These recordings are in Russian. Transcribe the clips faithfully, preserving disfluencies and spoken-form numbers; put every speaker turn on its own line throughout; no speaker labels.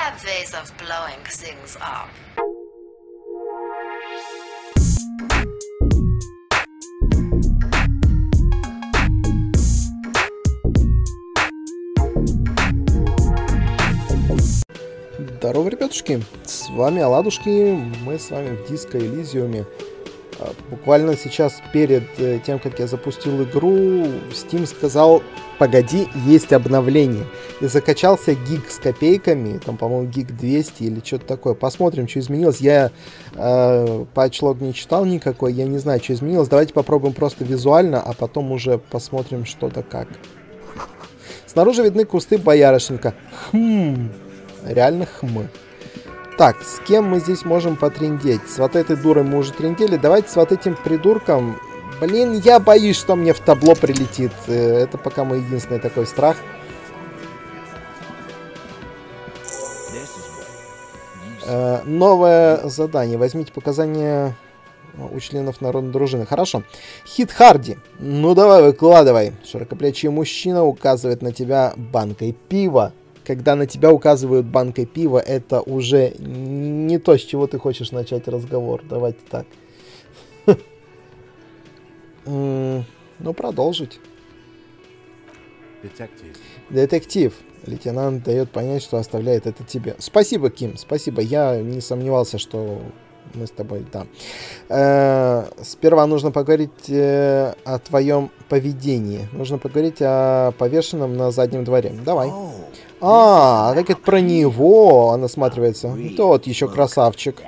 have ways of blowing things up.
Здорово, ребятушки, с вами Оладушки, мы с вами в Disco Elysium. Буквально сейчас перед тем, как я запустил игру, Steam сказал: погоди, есть обновление. И закачался гиг с копейками, там, по-моему, гиг двести или что-то такое. Посмотрим, что изменилось. Я э, патчлог не читал никакой, я не знаю, что изменилось. Давайте попробуем просто визуально, а потом уже посмотрим что-то как. Снаружи видны кусты боярышника. Хм... Реально хм. Так, с кем мы здесь можем потрындеть? С вот этой дурой мы уже трындели. Давайте с вот этим придурком. Блин, я боюсь, что мне в табло прилетит. Это пока мой единственный такой страх. Э, новое задание. Возьмите показания у членов народной дружины. Хорошо. Хит Харди. Ну давай, выкладывай. Широкоплечий мужчина указывает на тебя банкой пива. Когда на тебя указывают банкой пива, это уже не то, с чего ты хочешь начать разговор. Давайте так. Ну, продолжить. Детектив. Лейтенант дает понять, что оставляет это тебе. Спасибо, Ким, спасибо. Я не сомневался, что мы с тобой там. Э, сперва нужно поговорить э, о твоем поведении. Нужно поговорить о повешенном на заднем дворе. Давай. А, так это про него он осматривается. Тот еще красавчик.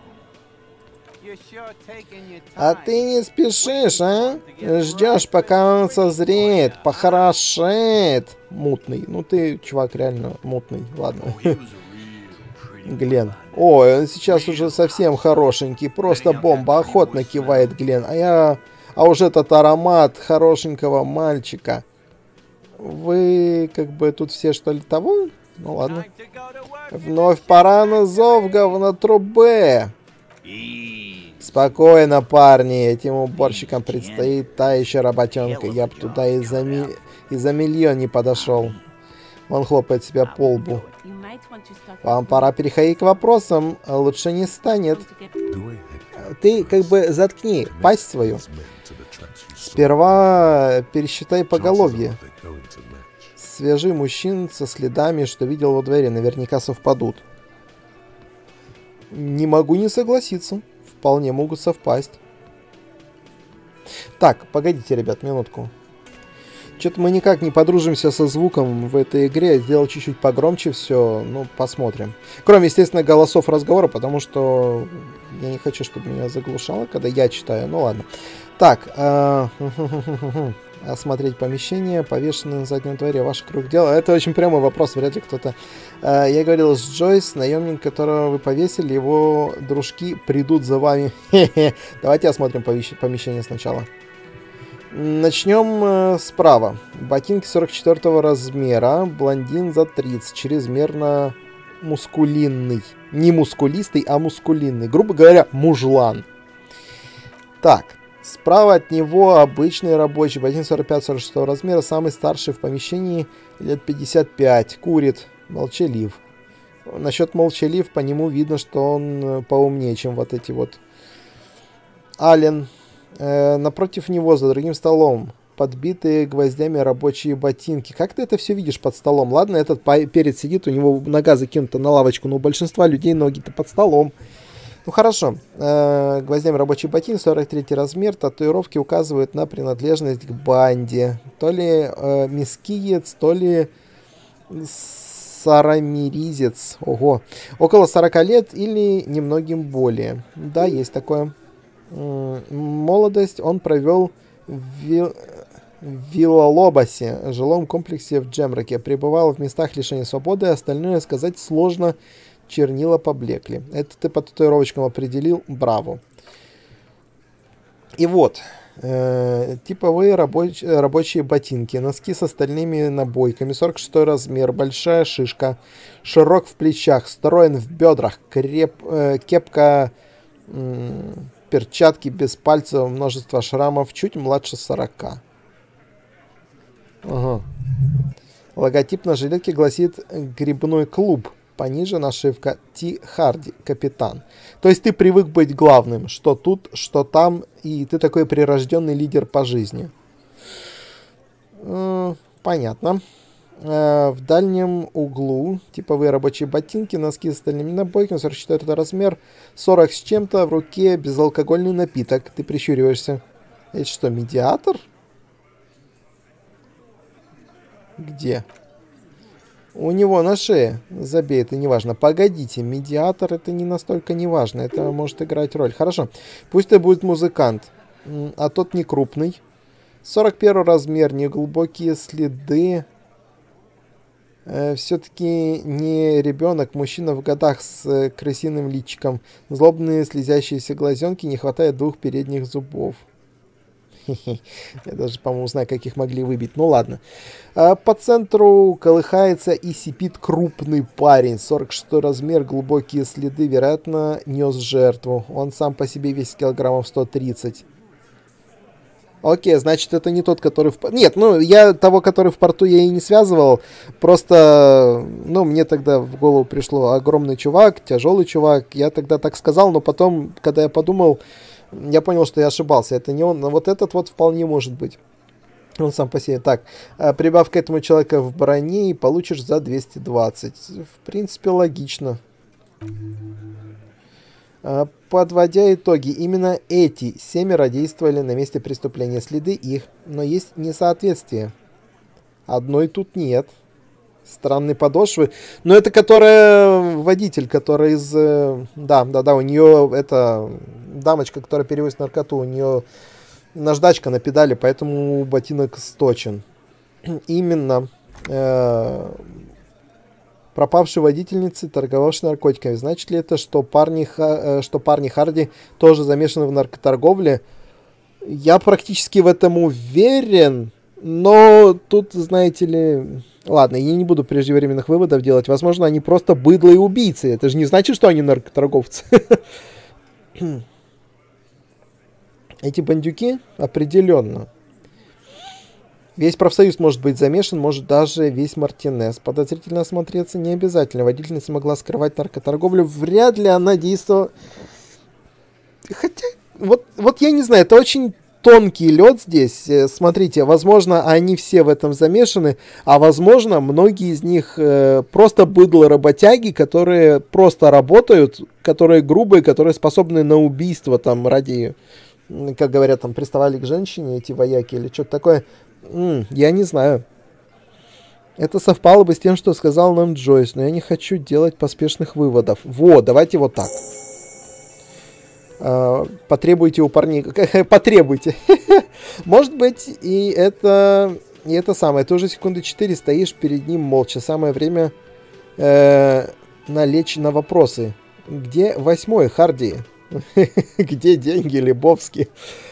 А ты не спешишь, а? Ждешь, пока он созреет, похорошеет. Мутный. Ну ты, чувак, реально мутный. Ладно. Глен. Ой, он сейчас уже совсем хорошенький. Просто бомба. Охотно кивает Глен. А я... А уже этот аромат хорошенького мальчика. Вы как бы тут все что ли того? Ну ладно. Вновь пора на зов говнотрубе. Спокойно, парни. Этим уборщикам предстоит та еще работенка. Я бы туда и за, ми... и за миллион не подошел. Он хлопает себя по лбу. Вам пора переходить к вопросам. Лучше не станет. Ты как бы заткни пасть свою. Сперва пересчитай поголовье. Свяжи мужчин со следами, что видел во дворе. Наверняка совпадут. Не могу не согласиться. Вполне могут совпасть. Так, погодите, ребят, минутку. Что-то мы никак не подружимся со звуком в этой игре. Я сделал чуть-чуть погромче все. Ну, посмотрим. Кроме, естественно, голосов разговора, потому что я не хочу, чтобы меня заглушало, когда я читаю. Ну, ладно. Так. Э осмотреть помещение, повешенное на заднем дворе. Ваш круг дела. Это очень прямой вопрос. Вряд ли кто-то... Э я говорил с Джойс, наемник, которого вы повесили. Его дружки придут за вами. Давайте осмотрим помещение сначала. Начнем э, справа. Ботинки сорок четвёртого размера. Блондин за тридцать. Чрезмерно мускулинный. Не мускулистый, а мускулинный. Грубо говоря, мужлан. Так. Справа от него обычный рабочий. Ботинки сорок пятого сорок шестого размера. Самый старший в помещении. Лет пятьдесят пять. Курит. Молчалив. Насчет молчалив, по нему видно, что он поумнее, чем вот эти вот. Ален. Э, напротив него, за другим столом, подбитые гвоздями рабочие ботинки. Как ты это все видишь под столом? Ладно, этот перед сидит, у него нога закинута на лавочку, но у большинства людей ноги-то под столом. Ну хорошо. Э, гвоздями рабочие ботинки, сорок третий размер, татуировки указывают на принадлежность к банде. То ли э, мискиец, то ли сарамиризец. Ого. Около сорока лет или немногим более. Да, есть такое. Молодость он провел в Вил... Виллалобасе, жилом комплексе в Джемраке. Пребывал в местах лишения свободы, остальное сказать сложно, чернила поблекли. Это ты по татуировочкам определил, браво. И вот, э, типовые рабоч... рабочие ботинки, носки с остальными набойками, сорок шестой размер, большая шишка, широк в плечах, строен в бедрах, креп... э, кепка... Э, перчатки без пальцев, множество шрамов, чуть младше сорока. Ага. Логотип на жилетке гласит «Грибной клуб». Пониже нашивка Ти Харди, капитан. То есть ты привык быть главным, что тут, что там, и ты такой прирожденный лидер по жизни. Э, понятно. Э, в дальнем углу типовые рабочие ботинки, носки с стальными набойками, сорок четвёртый размер, сорок с чем-то, в руке безалкогольный напиток. Ты прищуриваешься. Это что, медиатор? Где? У него на шее. Забей, это не важно. Погодите, медиатор это не настолько не важно. Это может играть роль. Хорошо. Пусть это будет музыкант. А тот не крупный. сорок первый размер, неглубокие следы. Э, Все-таки не ребенок, мужчина в годах с э, крысиным личиком. Злобные слезящиеся глазенки, не хватает двух передних зубов. Я даже, по-моему, знаю, как их могли выбить. Ну ладно. По центру колыхается и сипит крупный парень. сорок шестой размер, глубокие следы. Вероятно, нес жертву. Он сам по себе весит килограммов сто тридцать. Окей, значит, это не тот, который в... Нет, ну, я того, который в порту, я и не связывал. Просто, ну, мне тогда в голову пришло огромный чувак, тяжелый чувак. Я тогда так сказал, но потом, когда я подумал... Я понял, что я ошибался. Это не он, но вот этот вот вполне может быть. Он сам по себе. Так, прибавь к этому человека в броне и получишь за двести двадцать. В принципе, логично. Подводя итоги, именно эти семеро действовали на месте преступления. Следы их, но есть несоответствие. Одной тут нет. Странные подошвы. Но это которая водитель, который из... Да, да, да, у нее это дамочка, которая перевозит наркоту. У нее наждачка на педали, поэтому ботинок сточен. Именно э, пропавшей водительницы, торговавшей наркотиками. Значит ли это, что парни, э, что парни Харди тоже замешаны в наркоторговле? Я практически в этом уверен. Но тут, знаете ли... Ладно, я не буду преждевременных выводов делать. Возможно, они просто быдло и убийцы. Это же не значит, что они наркоторговцы. Эти бандюки определенно. Весь профсоюз может быть замешан, может даже весь Мартинес. Подозрительно осмотреться не обязательно. Водительница могла скрывать наркоторговлю. Вряд ли она действовала... Хотя, вот, вот я не знаю, это очень... тонкий лед здесь. Смотрите, возможно, они все в этом замешаны, а возможно, многие из них э, просто быдло-работяги, которые просто работают, которые грубые, которые способны на убийство, там, ради, как говорят, там, приставали к женщине, эти вояки, или что-то такое. М-м, я не знаю. Это совпало бы с тем, что сказал нам Джойс, но я не хочу делать поспешных выводов. Вот, давайте вот так. Uh, потребуйте у парней... Потребуйте. Может быть, и это... И это самое. Ты уже секунды четыре стоишь перед ним молча. Самое время э, налечь на вопросы. Где восьмой, Харди? Где деньги, Лебовский?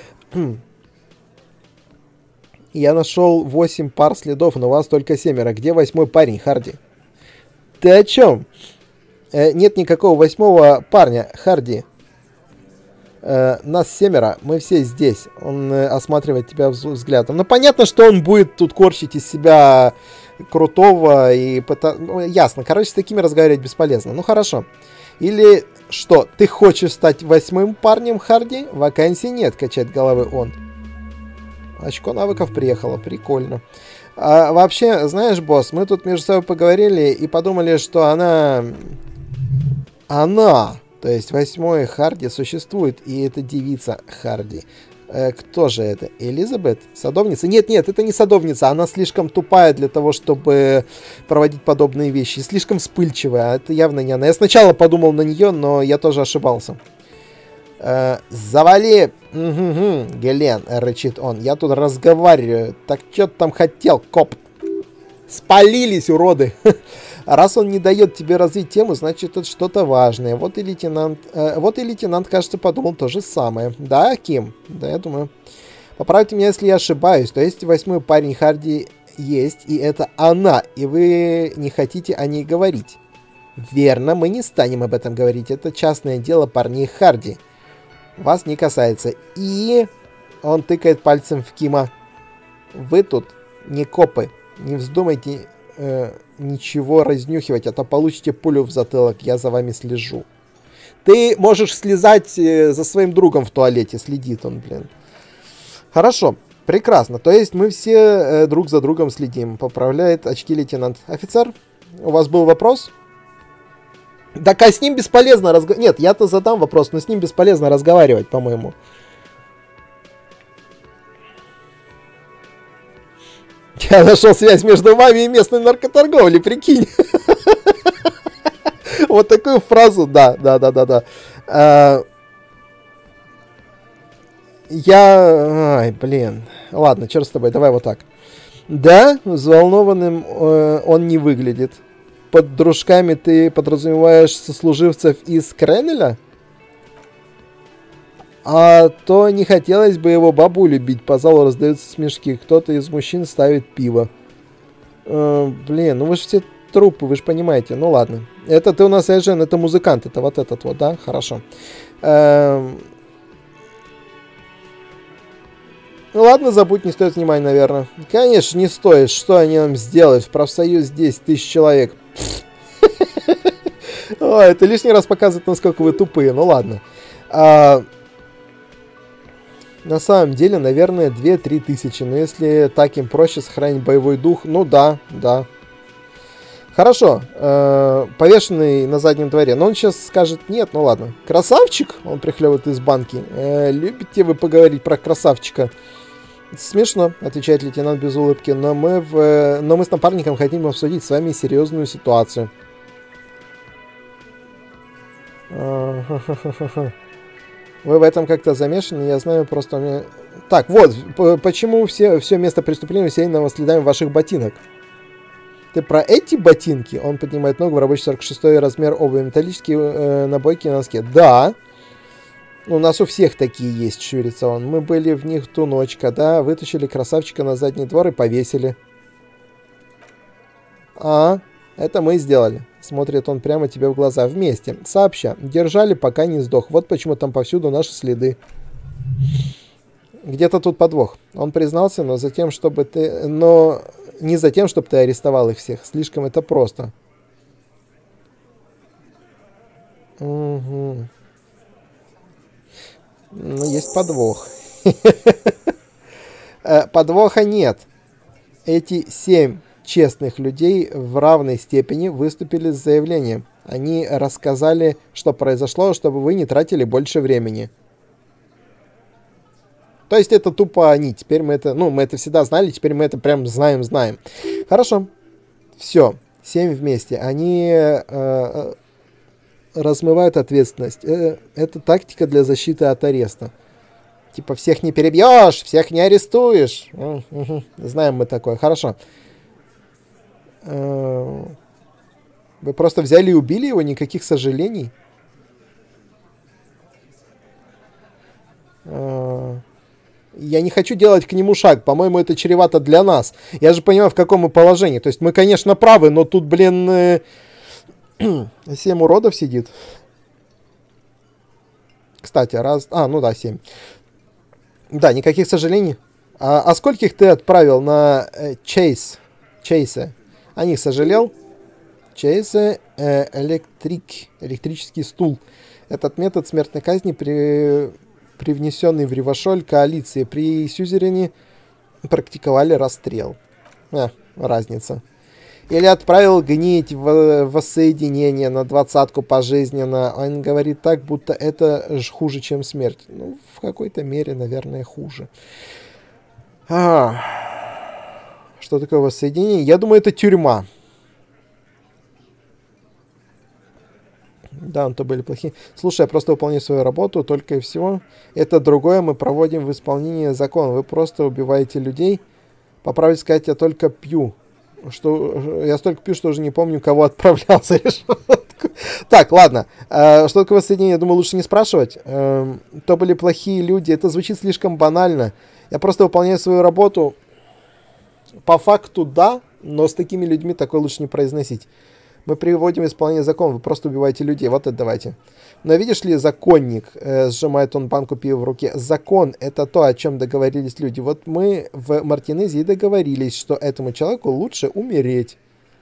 Я нашел восемь пар следов, но у вас только семеро. Где восьмой парень, Харди? Ты о чем? Э, нет никакого восьмого парня, Харди. Uh, нас семеро, мы все здесь. Он uh, осматривает тебя взглядом. Ну, понятно, что он будет тут корчить из себя крутого и пыта... ну, ясно. Короче, с такими разговаривать бесполезно. Ну, хорошо. Или что, ты хочешь стать восьмым парнем, Харди? Вакансий нет, качает головой он. Очко навыков приехало, прикольно. А, вообще, знаешь, босс, мы тут между собой поговорили и подумали, что она... Она... То есть восьмой Харди существует, и это девица Харди. Э, кто же это? Элизабет? Садовница? Нет, нет, это не садовница. Она слишком тупая для того, чтобы проводить подобные вещи. Слишком вспыльчивая. Это явно не она. Я сначала подумал на нее, но я тоже ошибался. Э, завали! Угу-гу, Гелен, рычит он. Я тут разговариваю. Так что ты там хотел, коп? Спалились, уроды! Раз он не дает тебе развить тему, значит, это что-то важное. Вот и лейтенант... Э, вот и лейтенант, кажется, подумал то же самое. Да, Ким? Да, я думаю. Поправьте меня, если я ошибаюсь. То есть восьмой парень Харди есть, и это она. И вы не хотите о ней говорить. Верно, мы не станем об этом говорить. Это частное дело парней Харди. Вас не касается. И... Он тыкает пальцем в Кима. Вы тут не копы. Не вздумайте э, ничего разнюхивать, а то получите пулю в затылок, я за вами слежу. Ты можешь слезать э, за своим другом в туалете, следит он, блин. Хорошо, прекрасно. То есть мы все э, друг за другом следим. Поправляет очки лейтенант. Офицер, у вас был вопрос? Так, а с ним бесполезно разговаривать. Нет, я-то задам вопрос, но с ним бесполезно разговаривать, по-моему. Я нашел связь между вами и местной наркоторговлей, прикинь. Вот такую фразу, да, да, да, да, да. Я... Ай, блин. Ладно, черт с тобой, давай вот так. Да, взволнованным он не выглядит. Под дружками ты подразумеваешь сослуживцев из Кренеля? А то не хотелось бы его бабулю бить. По залу раздаются смешки. Кто-то из мужчин ставит пиво. Э, блин, ну вы же все трупы, вы же понимаете. Ну ладно. Это ты у нас, Эжен, это музыкант. Это вот этот вот, да? Хорошо. Э, ну ладно, забудь, не стоит внимания, наверное. Конечно, не стоит. Что они нам сделают? В профсоюз здесь тысяч человек. Ой, это лишний раз показывает, насколько вы тупые. Ну ладно. На самом деле, наверное, две-три тысячи. Но если так им проще сохранить боевой дух, ну да, да. Хорошо. Э, повешенный на заднем дворе. Но он сейчас скажет нет, ну ладно. Красавчик, он прихлевывает из банки. Э, любите вы поговорить про красавчика? Смешно, отвечает лейтенант без улыбки. Но мы, в, но мы с напарником хотим обсудить с вами серьезную ситуацию. Вы в этом как-то замешаны, я знаю, просто у меня... Так, вот, почему все, все место преступления усеяно следами ваших ботинок? Ты про эти ботинки? Он поднимает ногу в рабочий сорок шестой размер обуви, металлические э, набойки на носке. Да, у нас у всех такие есть, щурится он. Мы были в них ту ночь, когда вытащили красавчика на задний двор и повесили. А, это мы сделали. Смотрит он прямо тебе в глаза. Вместе. Сообща. Держали, пока не сдох. Вот почему там повсюду наши следы. Где-то тут подвох. Он признался, но затем, чтобы ты... Но не за тем, чтобы ты арестовал их всех. Слишком это просто. Угу. Ну, есть подвох. Подвоха нет. Эти семь честных людей в равной степени выступили с заявлением. Они рассказали, что произошло, чтобы вы не тратили больше времени. То есть это тупо они. Теперь мы это, ну, мы это всегда знали, теперь мы это прям знаем-знаем. Хорошо. Все. Семь вместе. Они э, размывают ответственность. Э, это тактика для защиты от ареста. Типа всех не перебьешь, всех не арестуешь. Угу. Знаем мы такое. Хорошо. Вы просто взяли и убили его, никаких сожалений? Я не хочу делать к нему шаг. По-моему, это чревато для нас. Я же понимаю, в каком мы положении. То есть мы, конечно, правы, но тут, блин, семь уродов сидит. Кстати, раз... А, ну да, семь. Да, никаких сожалений. А, а скольких ты отправил на э, Чейз? Чейзе? О них сожалел? Чейзе э, электрик. Электрический стул. Этот метод смертной казни, при, привнесенный в Ревашоль коалиции, при Сюзерене практиковали расстрел. А, разница. Или отправил гнить в воссоединение на двадцатку пожизненно. Он говорит так, будто это ж хуже, чем смерть. Ну, в какой-то мере, наверное, хуже. А, что такое воссоединение? Я думаю, это тюрьма. Да, он то были плохие. Слушай, я просто выполняю свою работу, только и всего. Это другое мы проводим в исполнении закона. Вы просто убиваете людей. По правде сказать, я только пью. Что я столько пью, что уже не помню, кого отправлял за решетку. Так, ладно. Э, что такое воссоединение, я думаю, лучше не спрашивать. Э, то были плохие люди. Это звучит слишком банально. Я просто выполняю свою работу. По факту, да, но с такими людьми такое лучше не произносить. Мы приводим исполнение закона, вы просто убиваете людей. Вот это давайте. Но видишь ли, законник, э, сжимает он банку пива в руке, закон — это то, о чем договорились люди. Вот мы в Мартинезии договорились, что этому человеку лучше умереть.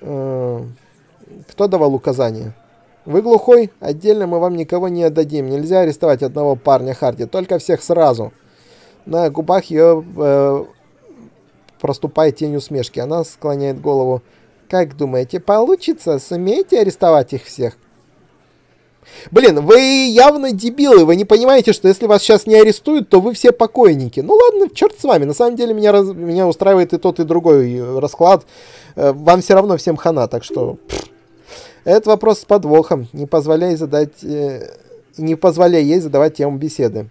Э, кто давал указания? Вы глухой? Отдельно мы вам никого не отдадим. Нельзя арестовать одного парня, Харди. Только всех сразу. На губах ее э, проступает тень усмешки. Она склоняет голову. Как думаете, получится? Сумеете арестовать их всех? Блин, вы явно дебилы. Вы не понимаете, что если вас сейчас не арестуют, то вы все покойники. Ну ладно, черт с вами. На самом деле меня, раз... меня устраивает и тот, и другой расклад. Э, вам все равно всем хана, так что... Пфф. Этот вопрос с подвохом. Не позволяй задать... Э, не позволяй ей задавать тему беседы.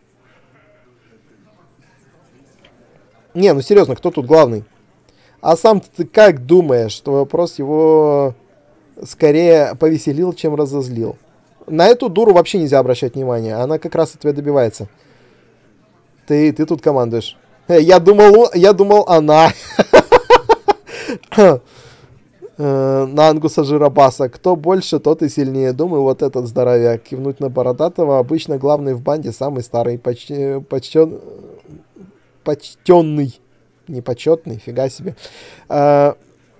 Не, ну серьезно, кто тут главный? А сам ты как думаешь, что вопрос его скорее повеселил, чем разозлил? На эту дуру вообще нельзя обращать внимание. Она как раз от тебя добивается. Ты, ты тут командуешь. Я думал, я думал, она. На Ангуса Жиробаса. Кто больше, тот и сильнее. Думаю, вот этот здоровяк. Кивнуть на Бородатого. Обычно главный в банде, самый старый. Почти, почтен... Почтенный. Непочетный, фига себе. А...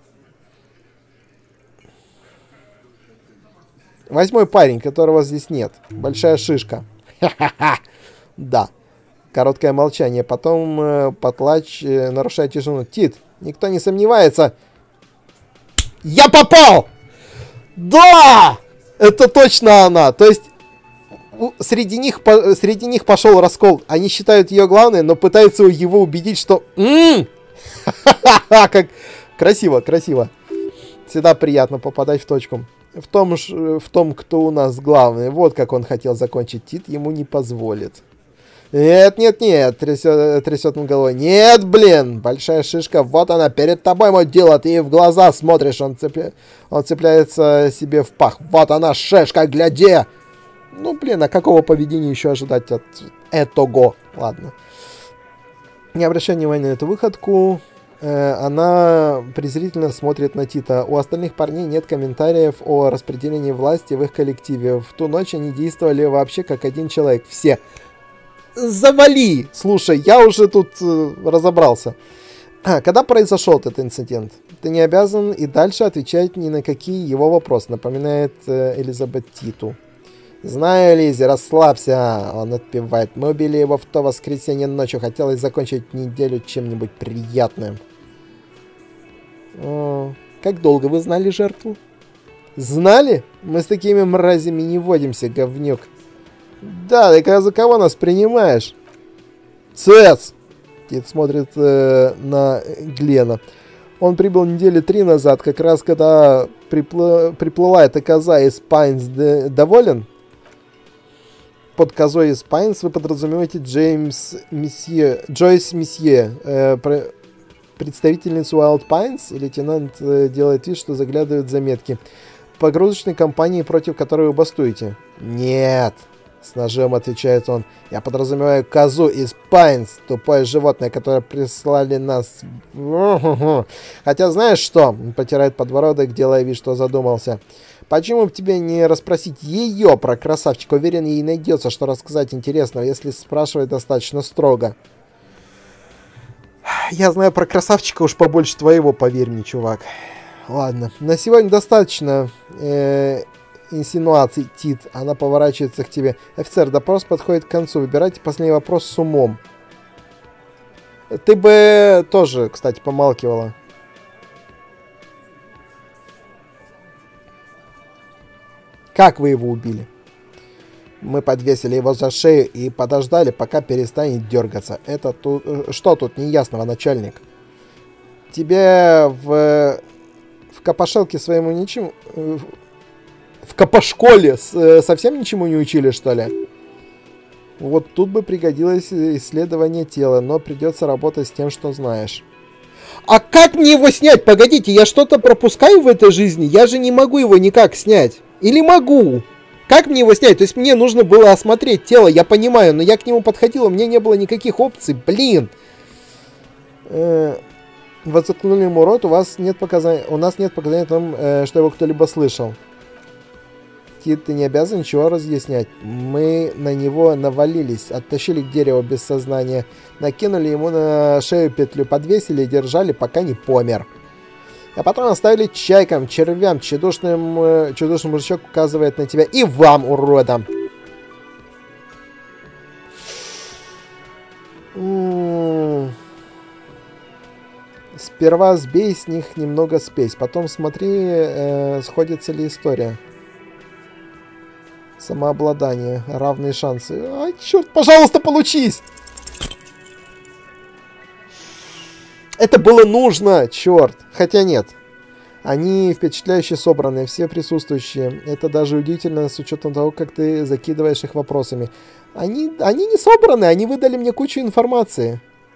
Восьмой парень, которого здесь нет. Большая шишка. Ха-ха-ха. Да. Короткое молчание. Потом э, Потлач э, нарушает тишину. Тит, никто не сомневается. Я попал! Да! Это точно она. То есть среди них, по, среди них пошел раскол. Они считают ее главной, но пытаются его убедить, что... Как красиво, красиво. Всегда приятно попадать в точку. В том, в том, кто у нас главный. Вот как он хотел закончить. Тит ему не позволит. Нет, нет, нет, трясет, трясет он головой. Нет, блин, большая шишка, вот она, перед тобой мое дело, ты ей в глаза смотришь, он, цепля... он цепляется себе в пах. Вот она, шишка, гляди. Ну, блин, а какого поведения еще ожидать от этого? Ладно. Не обращай внимания на эту выходку. Э, она презрительно смотрит на Тита. У остальных парней нет комментариев о распределении власти в их коллективе. В ту ночь они действовали вообще как один человек. Все. Завали! Слушай, я уже тут э, разобрался. А, когда произошел этот инцидент? Ты не обязан и дальше отвечать ни на какие его вопросы, напоминает э, Элизабет Титу. Знаю, Лизи, расслабься, он отпевает. Мы убили его в то воскресенье ночью. Хотелось закончить неделю чем-нибудь приятным. О, как долго вы знали жертву? Знали? Мы с такими мразями не водимся, говнюк. Да, ты за кого нас принимаешь? Цец! Тит смотрит э, на Глена. Он прибыл недели три назад, как раз когда припл... приплыла эта коза из Пайнс. Д... Доволен? Под козой из Пайнс вы подразумеваете Джеймс Месье, Джойс Месье, э, про... представительницу Wild Pines? Лейтенант э, делает вид, что заглядывает в заметки. Погрузочной компании, против которой вы бастуете? Нет. С ножом отвечает он. Я подразумеваю козу из Пайнс, тупое животное, которое прислали нас. Хотя знаешь что? Он потирает подбородок, делая вид, что задумался. Почему бы тебе не расспросить ее про красавчика? Уверен, ей найдется, что рассказать интересного, если спрашивать достаточно строго. Я знаю про красавчика уж побольше твоего, поверь мне, чувак. Ладно, на сегодня достаточно э, инсинуаций, Тит. Она поворачивается к тебе. Офицер, допрос подходит к концу. Выбирайте последний вопрос с умом. Ты бы тоже, кстати, помалкивала. Как вы его убили? Мы подвесили его за шею и подождали, пока перестанет дергаться. Это тут... Что тут неясного, начальник? Тебе в... В капошелке своему ничему... В капошколе совсем ничему не учили, что ли? Вот тут бы пригодилось исследование тела, но придется работать с тем, что знаешь. А как мне его снять? Погодите, я что-то пропускаю в этой жизни? Я же не могу его никак снять. Или могу? Как мне его снять? То есть мне нужно было осмотреть тело, я понимаю, но я к нему подходил, у меня не было никаких опций. Блин. Э-э- вот заткнули ему рот, у вас нет показаний, у нас нет показаний о том, э- что его кто-либо слышал. Тит, ты не обязан ничего разъяснять. Мы на него навалились, оттащили к дереву без сознания, накинули ему на шею петлю, подвесили и держали, пока не помер. А потом оставили чайкам, червям, чудушным, э, чудушный мужичок указывает на тебя. И вам, уродам. М-м-м. Сперва сбей с них немного спесь. Потом смотри, э, сходится ли история. Самообладание. Равные шансы. А, черт, пожалуйста, получись! Это было нужно, черт. Хотя нет. Они впечатляюще собраны, все присутствующие. Это даже удивительно с учетом того, как ты закидываешь их вопросами. Они, они не собраны, они выдали мне кучу информации.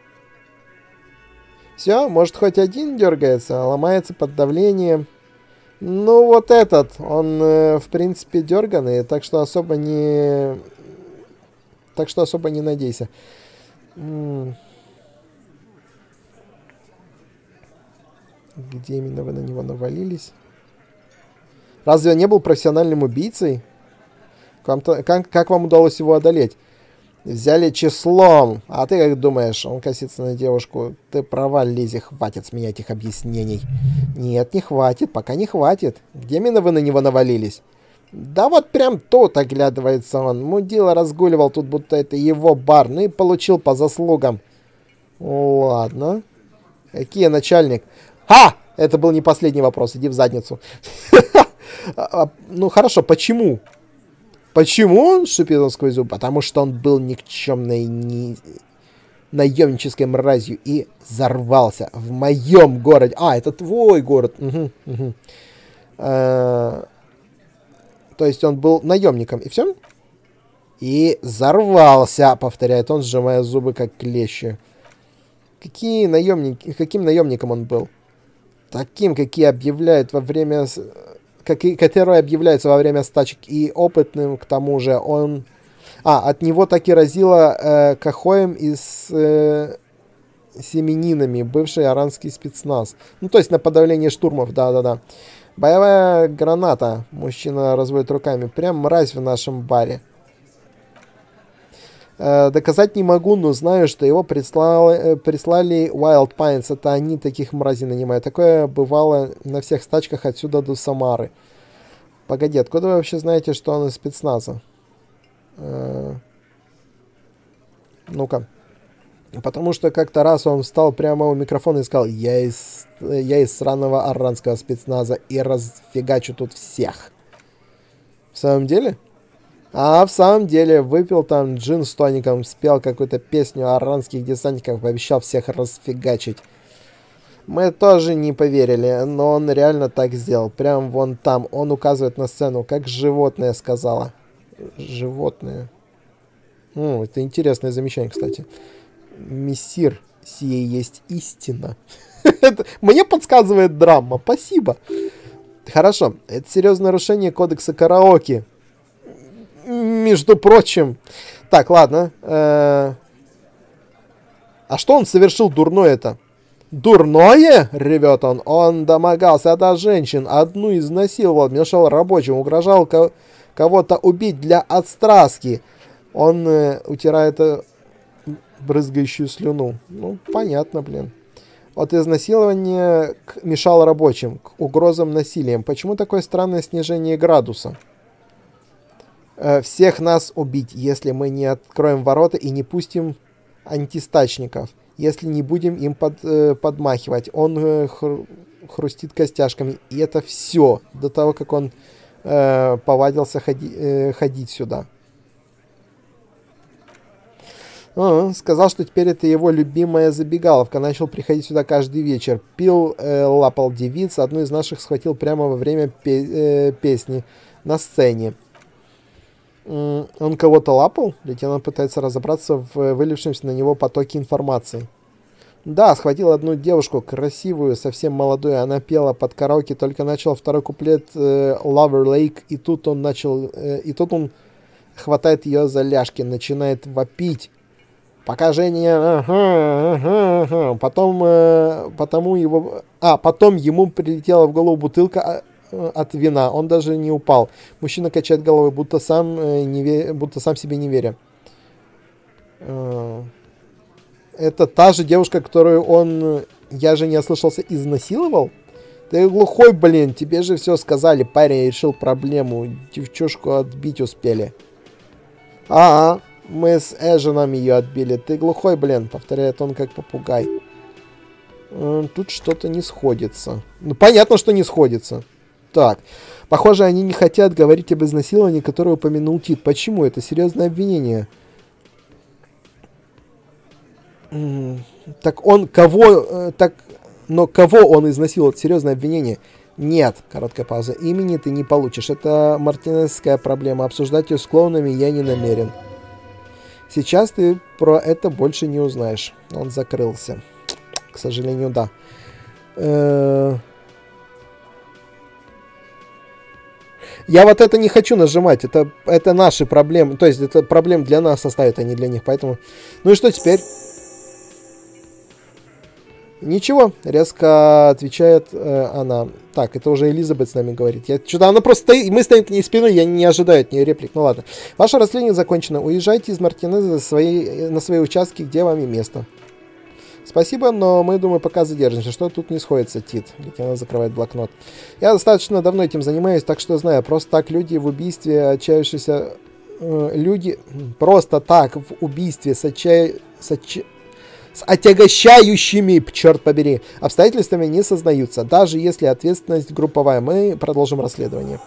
Все, может, хоть один дергается, ломается под давлением. Ну, вот этот, он, э, в принципе, дерганый, так что особо не... Так что особо не надейся. М-м. Где именно вы на него навалились? Разве он не был профессиональным убийцей? Как, как вам удалось его одолеть? Взяли числом. А ты как думаешь? Он косится на девушку. Ты права, Лиззи, хватит с меня этих объяснений. Нет, не хватит, пока не хватит. Где именно вы на него навалились? Да вот прям тут оглядывается он. Мудила разгуливал тут, будто это его бар. Ну и получил по заслугам. Ладно. Какие, начальник? Ха! Это был не последний вопрос. Иди в задницу. Ну хорошо, почему? Почему? Шипит он сквозь зубы. Потому что он был никчемной не... наемнической мразью и взорвался в моем городе. А, это твой город. Угу, угу. А... То есть он был наемником. И все? И взорвался, повторяет он, сжимая зубы как клещи. Какие наемники... Каким наемником он был? Таким, какие объявляют во время... Какие, которые объявляются во время стачек, и опытным, к тому же, он... А, от него так и разило э, кахоем и с э, семенинами, бывший аранский спецназ. Ну, то есть на подавление штурмов, да-да-да. Боевая граната, мужчина разводит руками, прям мразь в нашем баре. Э, доказать не могу, но знаю, что его прислали, э, прислали Wild Pines. Это они таких мразей нанимают. Такое бывало на всех стачках отсюда до Самары. Погоди, откуда вы вообще знаете, что он из спецназа? Э, ну-ка. Потому что как-то раз он встал прямо у микрофона и сказал: я из, я из сраного аранского спецназа и разфигачу тут всех. В самом деле? А в самом деле выпил там джин с тоником, спел какую-то песню аранских десантников, пообещал всех расфигачить. Мы тоже не поверили, но он реально так сделал. Прям вон там. Он указывает на сцену, как животное сказала. Животное. О, это интересное замечание, кстати. Мессир, сие есть истина. Мне подсказывает драма. Спасибо. Хорошо. Это серьезное нарушение кодекса караоке. Между прочим. Так, ладно. Э-э- а что он совершил дурное-то? Дурное? Ревет он. Он домогался до женщин. Одну изнасиловал, мешал рабочим, угрожал ко- кого-то убить для отстраски. Он э, утирает э, брызгающую слюну. Ну, понятно, блин. От изнасилования к мешал рабочим, к угрозам насилием. Почему такое странное снижение градуса? Всех нас убить, если мы не откроем ворота и не пустим антистачников, если не будем им под, э, подмахивать. Он э, хру, хрустит костяшками, и это все до того, как он э, повадился ходи, э, ходить сюда. О, сказал, что теперь это его любимая забегаловка. Начал приходить сюда каждый вечер. Пил, э, лапал девиц. Одну из наших схватил прямо во время пе- э, песни на сцене. Он кого-то лапал? Лейтенант пытается разобраться в вылившемся на него потоке информации. Да, схватил одну девушку, красивую, совсем молодую. Она пела под караоке, только начал второй куплет э, Lover Lake, и тут он начал... Э, и тут он хватает ее за ляжки, начинает вопить. Покажение... Ага, ага, ага. Потом... Э, потому его... А, потом ему прилетела в голову бутылка... от вина. Он даже не упал. Мужчина качает головой, будто сам, э, не ве... будто сам себе не веря. Э, это та же девушка, которую он, я же не ослышался, изнасиловал? Ты глухой, блин, тебе же все сказали. Парень решил проблему. Девчушку отбить успели. Ага, мы с Эженом ее отбили. Ты глухой, блин, повторяет он как попугай. Тут что-то не сходится. Ну, понятно, что не сходится. Так, похоже, они не хотят говорить об изнасиловании, которое упомянул Тит. Почему? Это серьезное обвинение. Так он кого... Так... Но кого он изнасиловал? Это серьезное обвинение. Нет, короткая пауза. Имени ты не получишь. Это мартинесская проблема. Обсуждать ее с клоунами я не намерен. Сейчас ты про это больше не узнаешь. Он закрылся. К сожалению, да. Э-э- Я вот это не хочу нажимать. Это, это наши проблемы. То есть это проблемы для нас составит, а не для них. Поэтому... Ну и что теперь? Ничего, резко отвечает э, она. Так, это уже Элизабет с нами говорит. Я, что-то она просто стоит, мы стоим к ней спиной, я не ожидаю от нее реплик. Ну ладно. Ваше расследование закончено. Уезжайте из Мартинеза свои, на свои участки, где вам и место. Спасибо, но мы, думаю, пока задержимся. Что тут не сходится, Тит? Лейтенант закрывает блокнот. Я достаточно давно этим занимаюсь, так что знаю. Просто так люди в убийстве, отчаявшиеся... Э, люди... Просто так в убийстве с отчаянием... с отягощающими, черт побери, обстоятельствами не сознаются, даже если ответственность групповая. Мы продолжим расследование.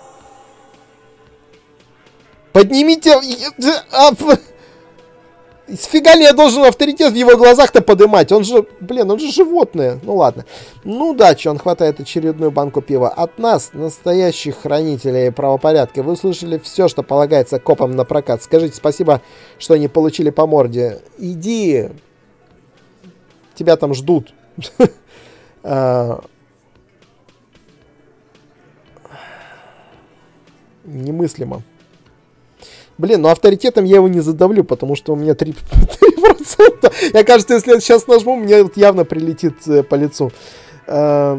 Поднимите... Сфига ли я должен авторитет в его глазах-то поднимать? Он же, блин, он же животное. Ну ладно. Ну удачи, он хватает очередную банку пива. От нас, настоящих хранителей правопорядка, вы услышали все, что полагается копам на прокат. Скажите спасибо, что не получили по морде. Иди... Тебя там ждут. Немыслимо. Блин, ну авторитетом я его не задавлю, потому что у меня три процента. Я, кажется, если я сейчас нажму, мне вот явно прилетит по лицу. А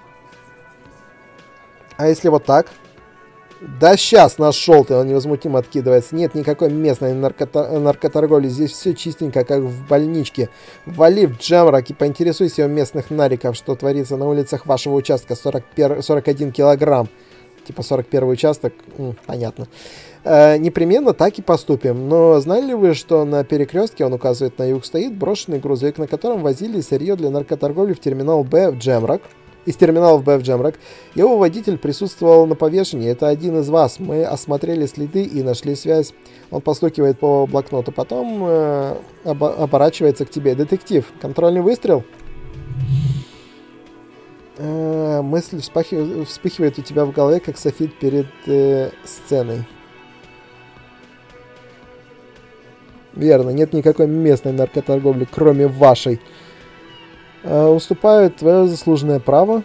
если вот так? Да сейчас нашел ты, он невозмутимо откидывается. Нет никакой местной наркото- наркоторговли. Здесь все чистенько, как в больничке. Вали в Джемрак и поинтересуйся у местных нариков, что творится на улицах вашего участка. сорок, сорок один килограмм. Типа сорок первый участок. М, понятно. Э, непременно так и поступим. Но знали ли вы, что на перекрестке, он указывает на юг, стоит брошенный грузовик, на котором возили сырье для наркоторговли в терминал Б в Джемрак? Из терминала в Б в Джемрак. Его водитель присутствовал на повешении. Это один из вас. Мы осмотрели следы и нашли связь. Он постукивает по блокноту. Потом э, об- оборачивается к тебе. Детектив, контрольный выстрел? Э, мысль вспахи- вспыхивает у тебя в голове, как софит перед э, сценой. Верно, нет никакой местной наркоторговли, кроме вашей. Uh, уступают твое заслуженное право.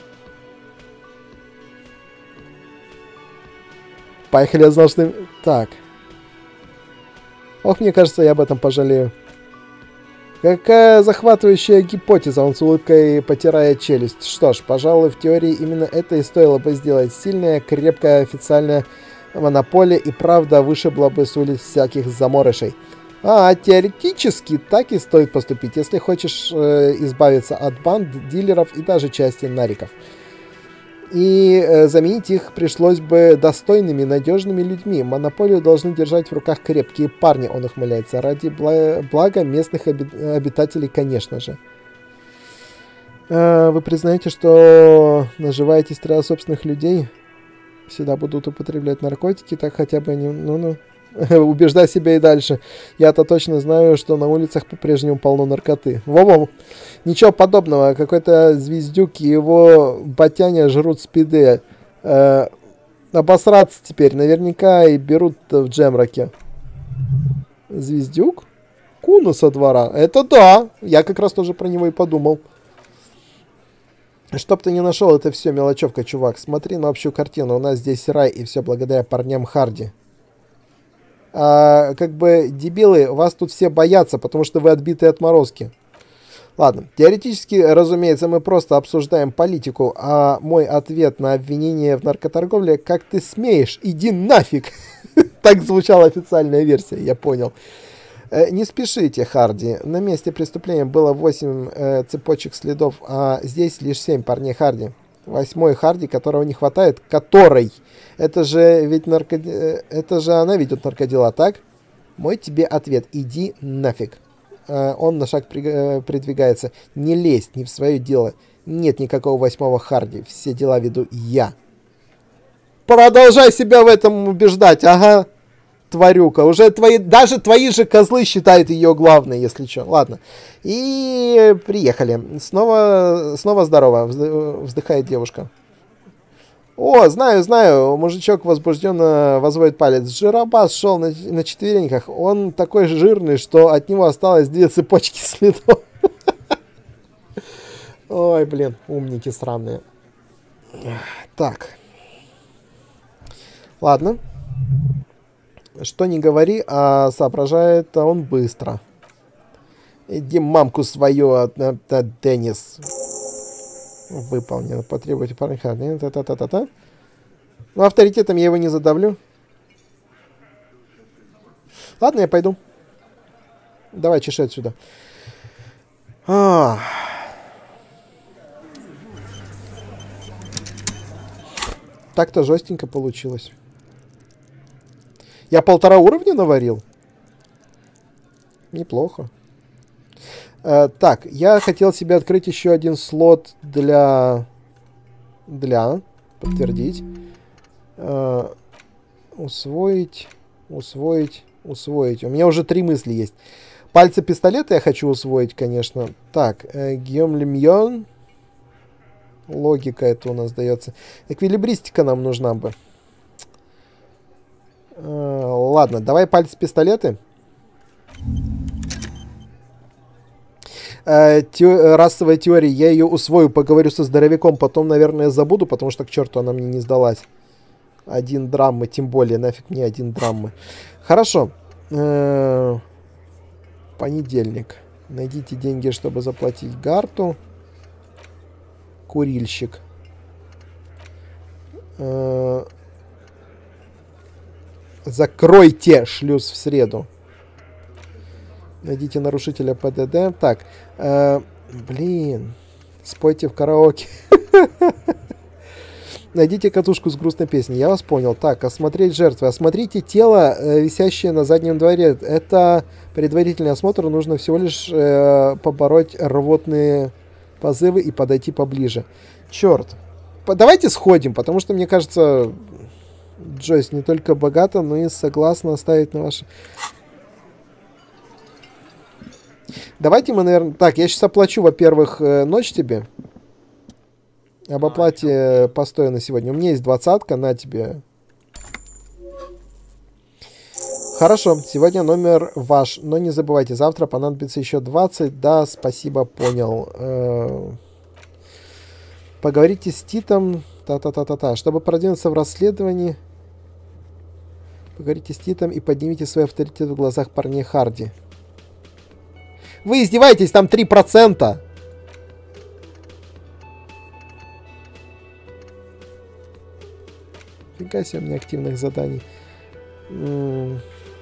Поехали, я знал, что... Так. Ох, мне кажется, я об этом пожалею. Какая захватывающая гипотеза, он с улыбкой потирает челюсть. Что ж, пожалуй, в теории именно это и стоило бы сделать. Сильная, крепкая официальная монополия и правда вышибла бы с улиц всяких заморышей. А, теоретически так и стоит поступить, если хочешь э, избавиться от банд, дилеров и даже части нариков. И э, заменить их пришлось бы достойными, надежными людьми. Монополию должны держать в руках крепкие парни, он ухмыляется, ради бла- блага местных оби- обитателей, конечно же. Э, вы признаете, что наживаетесь тремя собственных людей? Всегда будут употреблять наркотики, так хотя бы не... Ну-ну. Убеждай себя и дальше. Я-то точно знаю, что на улицах по-прежнему полно наркоты. Во-во. Ничего подобного. Какой-то звездюк и его батяня жрут спиды. Э, обосраться теперь. Наверняка и берут в Джемраке. Звездюк? Куну со двора. Это да. Я как раз тоже про него и подумал. Чтоб ты не нашел, это все мелочевка, чувак. Смотри на общую картину. У нас здесь рай, и все благодаря парням Харди. А, как бы, дебилы, вас тут все боятся, потому что вы отбитые отморозки. Ладно, теоретически, разумеется, мы просто обсуждаем политику, а мой ответ на обвинение в наркоторговле: как ты смеешь, иди нафиг. Так звучала официальная версия, я понял. Не спешите, Харди. На месте преступления было восемь э, цепочек следов, а здесь лишь семь, парней Харди. Восьмой Харди, которого не хватает. Которой? Это же ведь нарко... Это же она ведет наркодела, так? Мой тебе ответ. Иди нафиг. Uh, он на шаг при... uh, придвигается. Не лезь, не в свое дело. Нет никакого восьмого Харди. Все дела веду я. Продолжай себя в этом убеждать, ага. Тварюка. Уже твои... Даже твои же козлы считают ее главной, если что. Ладно. И приехали. Снова, снова здорово. Вздыхает девушка. О, знаю, знаю. Мужичок возбужденно возводит палец. Жиробас шел на, на четвереньках. Он такой жирный, что от него осталось две цепочки следов. Ой, блин, умники сраные. Так. Ладно. Что не говори, а соображает он быстро. Иди мамку свою, Деннис. Выполнено. Потребуйте парня. Та-та-та-та-та. Ну, авторитетом я его не задавлю. Ладно, я пойду. Давай, чеши отсюда. А. Так-то жестенько получилось. Я полтора уровня наварил? Неплохо. Uh, так, я хотел себе открыть еще один слот для... Для... Подтвердить. Uh, усвоить. Усвоить. Усвоить. У меня уже три мысли есть. Пальцы пистолета я хочу усвоить, конечно. Так, uh, Гийом Лемьон. Логика это у нас дается. Эквилибристика нам нужна бы. Uh, ладно, давай пальцы пистолеты. Те, расовая теория, я ее усвою, поговорю со здоровяком, потом, наверное, забуду, потому что к черту она мне не сдалась. Один драммы, тем более, нафиг мне один драммы. Хорошо. Э-э- понедельник. Найдите деньги, чтобы заплатить Гарту. Курильщик. Э-э- закройте шлюз в среду. Найдите нарушителя ПДД. Так, э, блин, спойте в караоке. Найдите катушку с грустной песней. Я вас понял. Так, осмотреть жертвы. Осмотрите тело, э, висящее на заднем дворе. Это предварительный осмотр. Нужно всего лишь э, побороть рвотные позывы и подойти поближе. Черт. Давайте сходим, потому что, мне кажется, Джойс не только богата, но и согласна оставить на ваше... Давайте мы, наверное... Так, я сейчас оплачу, во-первых, ночь тебе. Об оплате постоя на сегодня. У меня есть двадцатка, на тебе. Хорошо, сегодня номер ваш. Но не забывайте, завтра понадобится еще двадцать. Да, спасибо, понял. Поговорите с Титом. Та-та-та-та-та. Чтобы продвинуться в расследовании, поговорите с Титом и поднимите свой авторитет в глазах парней Харди. Вы издеваетесь, там три процента. Фига себе, у меня активных заданий. М-м.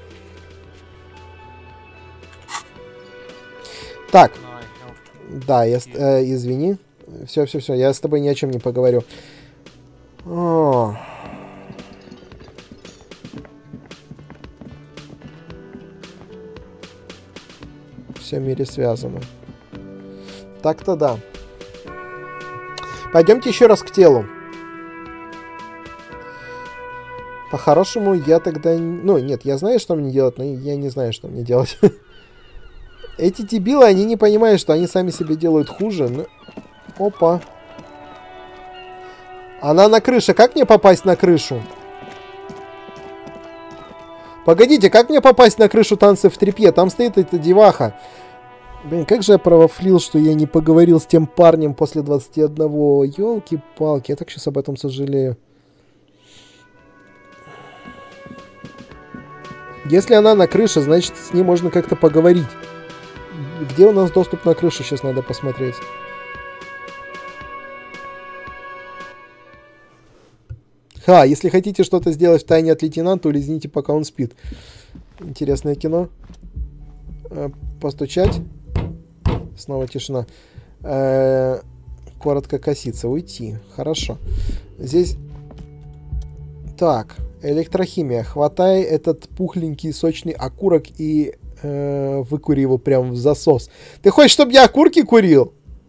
Так. Да, я, э, извини. Все, все, все, я с тобой ни о чем не поговорю. О. Все в мире связано. Так-то да. Пойдемте еще раз к телу. По-хорошему, я тогда... Ну, нет, я знаю, что мне делать, но я не знаю, что мне делать. Эти дебилы, они не понимают, что они сами себе делают хуже. Ну... Опа. Она на крыше. Как мне попасть на крышу? Погодите, как мне попасть на крышу танца в тряпье? Там стоит эта деваха. Блин, как же я провафлил, что я не поговорил с тем парнем после двадцати одного. Ёлки-палки, я так сейчас об этом сожалею. Если она на крыше, значит, с ней можно как-то поговорить. Где у нас доступ на крышу? Сейчас надо посмотреть. Ха, если хотите что-то сделать в тайне от лейтенанта, улизните, пока он спит. Интересное кино. Постучать. Снова тишина. коротко коситься. Уйти. Хорошо. Здесь... Так. Электрохимия. Хватай этот пухленький сочный окурок и э, выкури его прям в засос. Ты хочешь, чтобы я окурки курил?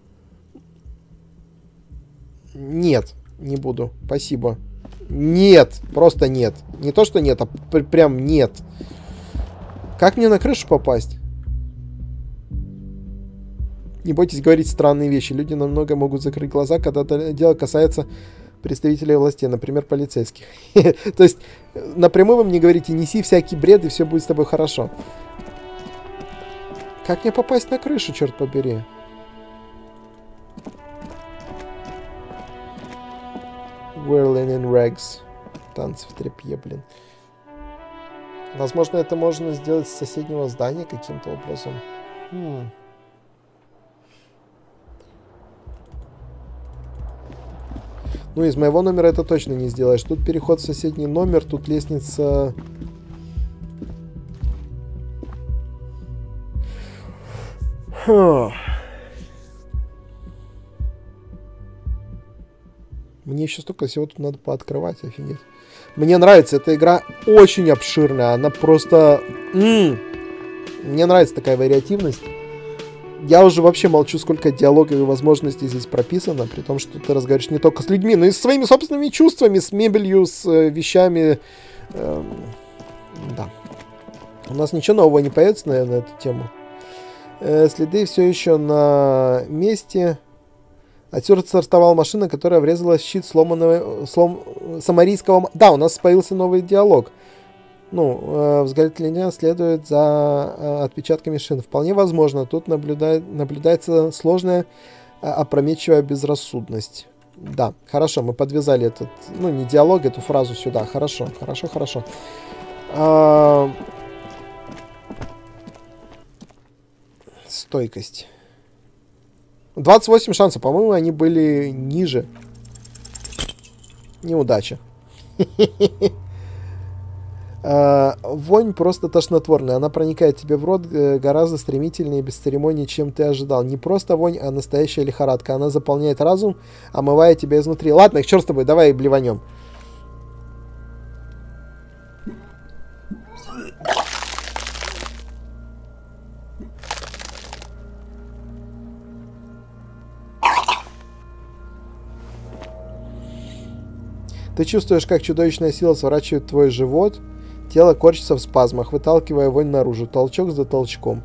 Нет. Не буду. Спасибо. Нет. Просто нет. Не то, что нет, а пр прям нет. Как мне на крышу попасть? Не бойтесь говорить странные вещи. Люди намного могут закрыть глаза, когда дело касается представителей власти, например, полицейских. То есть напрямую вы мне говорите, неси всякий бред, и все будет с тобой хорошо. Как мне попасть на крышу, черт побери? Whirling in rags. Танцы в тряпье, блин. Возможно, это можно сделать с соседнего здания каким-то образом. Хм. Ну, из моего номера это точно не сделаешь. Тут переход в соседний номер, тут лестница... Хм. Мне еще столько всего тут надо пооткрывать, офигеть. Мне нравится, эта игра очень обширная, она просто... М-м! Мне нравится такая вариативность. Я уже вообще молчу, сколько диалогов и возможностей здесь прописано, при том, что ты разговариваешь не только с людьми, но и с своими собственными чувствами, с мебелью, с э, вещами. Э, да. У нас ничего нового не появится, наверное, на эту тему. Э, следы все еще на месте. Отсюда стартовала машина, которая врезалась в щит сломанного, слом, самарийского... Да, у нас появился новый диалог. Ну, э, взгляд линия следует за э, отпечатками шин. Вполне возможно, тут наблюдает, наблюдается сложная, э, опрометчивая безрассудность. Да, хорошо, мы подвязали этот, ну, не диалог, эту фразу сюда. Хорошо, хорошо, хорошо. А... Стойкость. двадцать восемь шансов, по-моему, они были ниже. Неудача. Uh, вонь просто тошнотворная. Она проникает тебе в рот uh, гораздо стремительнее и без церемонии, чем ты ожидал. Не просто вонь, а настоящая лихорадка. Она заполняет разум, омывая тебя изнутри. Ладно, черт с тобой, давай блеванем. Ты чувствуешь, как чудовищная сила сворачивает твой живот. Тело корчится в спазмах, выталкивая вонь наружу, толчок за толчком.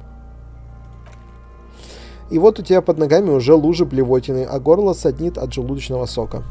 И вот у тебя под ногами уже лужи блевотины, а горло саднит от желудочного сока.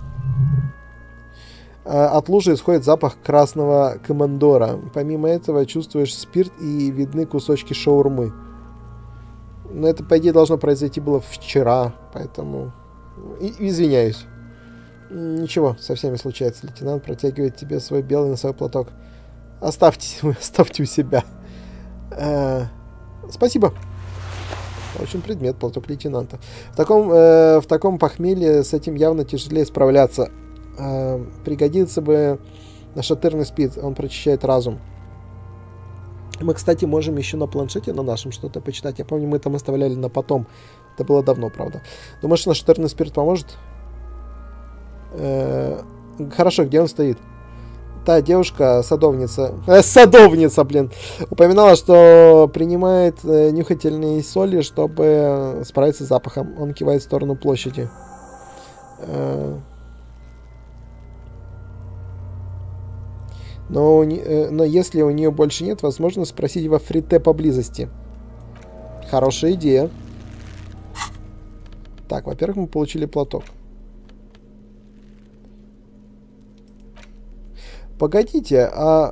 От лужи исходит запах красного командора. Помимо этого чувствуешь спирт и видны кусочки шаурмы. Но это, по идее, должно произойти было вчера, поэтому... И, извиняюсь. Ничего, со всеми случается. Лейтенант протягивает тебе свой белый носовой платок. Оставьте, оставьте у себя. Э, спасибо. Очень предмет, платок лейтенанта. В таком, э, в таком похмелье с этим явно тяжелее справляться. Э, пригодится бы нашатырный спид. Он прочищает разум. Мы, кстати, можем еще на планшете на нашем что-то почитать. Я помню, мы там оставляли на потом. Это было давно, правда. Думаешь, нашатырный спирт поможет? Э, хорошо, где он стоит? Та девушка, садовница, э, садовница, блин, упоминала, что принимает э, нюхательные соли, чтобы справиться с запахом. Он кивает в сторону площади. Э, но, э, но если у нее больше нет, возможно спросить во фрите поблизости. Хорошая идея. Так, во-первых, мы получили платок. Погодите, а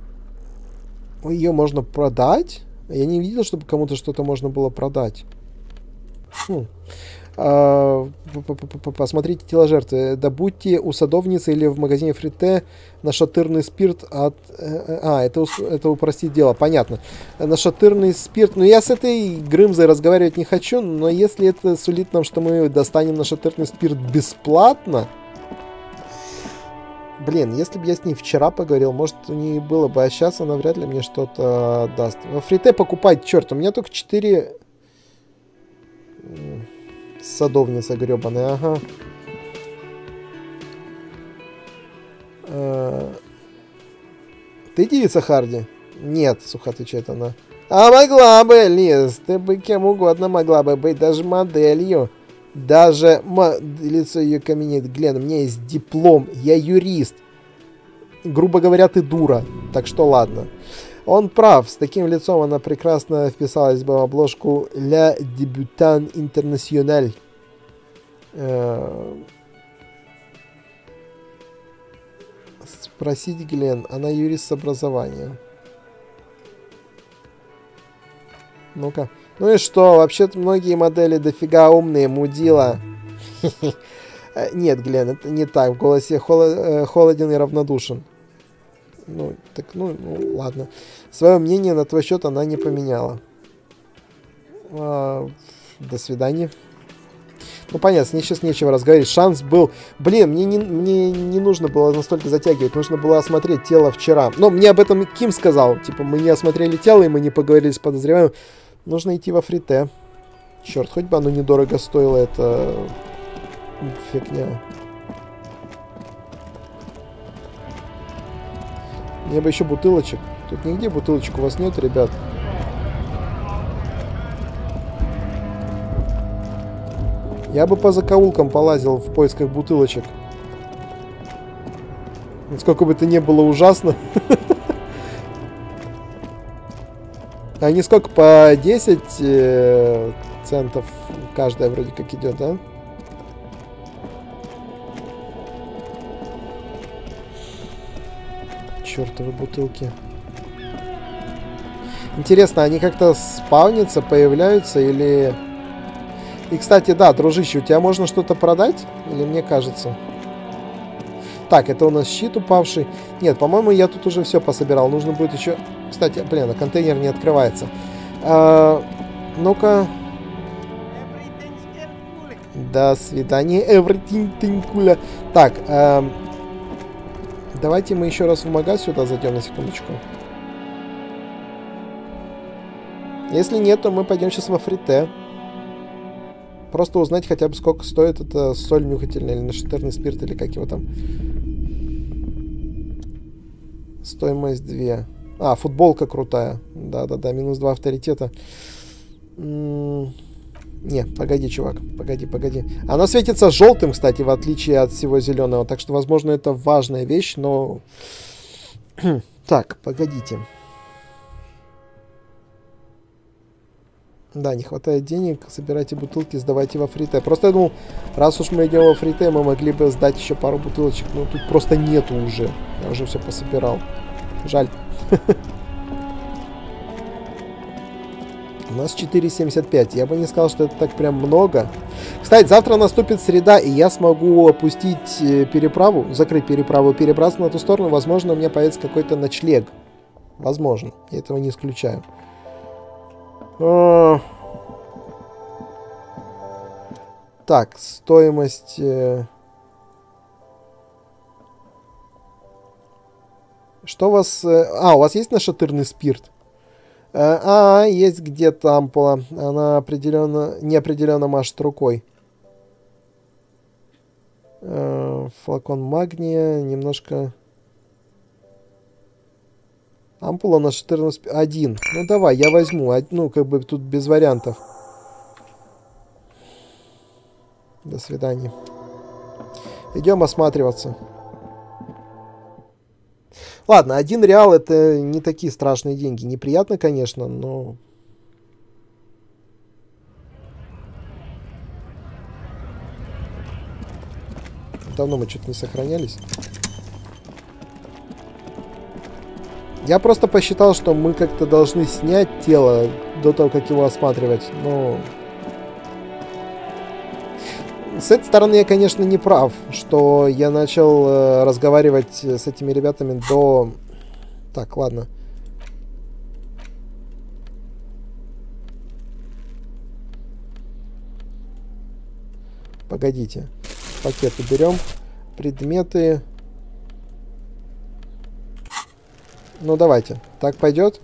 ее можно продать? Я не видел, чтобы кому-то что-то можно было продать. Хм. А, посмотрите тело жертвы. Добудьте у садовницы или в магазине фрите нашатырный спирт от... А, это, это упростит дело, понятно. Нашатырный спирт. Ну, я с этой Грымзой разговаривать не хочу, но если это сулит нам, что мы достанем нашатырный спирт бесплатно... Блин, если бы я с ней вчера поговорил, может, у нее было бы, а сейчас она вряд ли мне что-то даст. Во фрите покупать, черт, у меня только четыре... Садовница гребаная, ага. А... Ты девица, Харди? Нет, сухо отвечает она. А могла бы, Лиз, ты бы кем угодно могла бы быть, даже моделью. Даже мо... лицо ее каменеет. Глен, у меня есть диплом, я юрист. Грубо говоря, ты дура, так что ладно. Он прав, с таким лицом она прекрасно вписалась бы в обложку «La Débutant International». Спросить Глен, она юрист с образованием. Ну-ка. Ну и что, вообще-то многие модели дофига умные, мудила. Нет, Глен, это не так. В голосе холоден и равнодушен. Ну, так, ну, ну, ладно. Свое мнение на твой счет она не поменяла. А, до свидания. Ну, понятно, с ней сейчас нечего разговаривать. Шанс был... Блин, мне не, мне не нужно было настолько затягивать. Нужно было осмотреть тело вчера. Но мне об этом Ким сказал. Типа, мы не осмотрели тело, и мы не поговорили с подозреваемым. Нужно идти во фрите. Черт, хоть бы оно недорого стоило, это... фигня. Мне бы еще бутылочек. Тут нигде бутылочек у вас нет, ребят. Я бы по закоулкам полазил в поисках бутылочек. Насколько бы это не было ужасно. Они сколько? По десять э, центов каждая вроде как идет, да? Чёртовы бутылки. Интересно, они как-то спавнятся, появляются или... И, кстати, да, дружище, у тебя можно что-то продать? Или мне кажется? Так, это у нас щит упавший. Нет, по-моему, я тут уже все пособирал. Нужно будет еще... Кстати, блин, а контейнер не открывается. А, ну-ка. До свидания. Everything cool. Так, а, давайте мы еще раз в магаз сюда зайдем на секундочку. Если нет, то мы пойдем сейчас во фрите. Просто узнать хотя бы сколько стоит это соль нюхательная или нашатырный спирт, или как его там. Стоимость две. А, футболка крутая. Да-да-да, минус два авторитета. М-м- не, погоди, чувак. Погоди, погоди. Оно светится желтым, кстати, в отличие от всего зеленого. Так что, возможно, это важная вещь, но... Так, погодите. Да, не хватает денег, собирайте бутылки, сдавайте во фрите. Просто я думал, раз уж мы идем во фрите, мы могли бы сдать еще пару бутылочек. Но тут просто нету уже. Я уже все пособирал. Жаль. У нас четыре семьдесят пять. Я бы не сказал, что это так прям много. Кстати, завтра наступит среда, и я смогу опустить переправу, закрыть переправу, перебраться на ту сторону. Возможно, у меня появится какой-то ночлег. Возможно. Я этого не исключаю. О... Так, стоимость... Э... Что у вас... Э... А, у вас есть нашатырный спирт? Э, а, есть где-то ампула. Она определенно... неопределенно машет рукой. Э, флакон магния, немножко... Ампула на четырнадцать... Один. Ну, давай, я возьму. Ну, как бы тут без вариантов. До свидания. Идем осматриваться. Ладно, один реал это не такие страшные деньги. Неприятно, конечно, но... Давно мы что-то не сохранялись. Я просто посчитал, что мы как-то должны снять тело до того, как его осматривать. Но... С этой стороны я, конечно, не прав, что я начал э, разговаривать с этими ребятами до... Так, ладно. Погодите. Пакеты берем. Предметы... Ну, давайте. Так пойдет?